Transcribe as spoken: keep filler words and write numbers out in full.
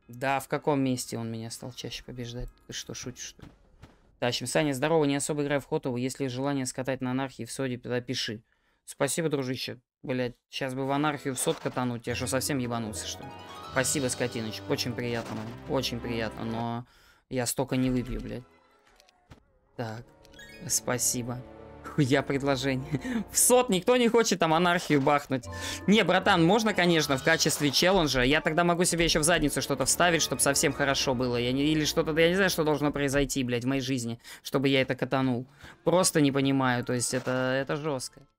Да, в каком месте он меня стал чаще побеждать? Ты что, шутишь, что ли? Тащим. Саня, здорово, не особо играю в Хотову. Если желание скатать на анархии в соде, тогда пиши. Спасибо, дружище. Блять, сейчас бы в анархию в сот катануть. Я что, совсем ебанулся, что ли? Спасибо, скотиночек. Очень приятно, man. Очень приятно, но я столько не выпью, блядь. Так, спасибо. Хуя предложение. В сот никто не хочет там анархию бахнуть. Не, братан, можно, конечно, в качестве челленджа. Я тогда могу себе еще в задницу что-то вставить, чтобы совсем хорошо было. Я не, или что-то, я не знаю, что должно произойти, блядь, в моей жизни, чтобы я это катанул. Просто не понимаю, то есть это, это жестко.